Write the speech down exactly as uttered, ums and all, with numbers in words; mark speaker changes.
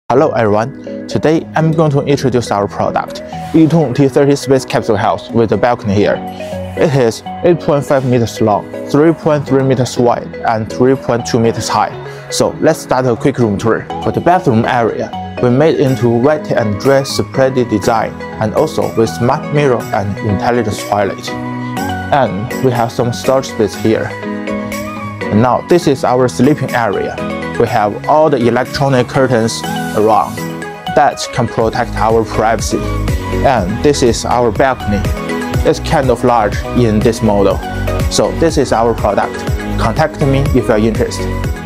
Speaker 1: Hello everyone, today I'm going to introduce our product, Yutong T thirty Space Capsule House with a balcony here. It is eight point five meters long, three point three meters wide, and three point two meters high. So let's start a quick room tour. For the bathroom area, we made into wet and dry spread design, and also with smart mirror and intelligent toilet. And we have some storage space here. And now this is our sleeping area. We have all the electronic curtains around that can protect our privacy. And this is our balcony. It's kind of large in this model. So this is our product. Contact me if you are interested.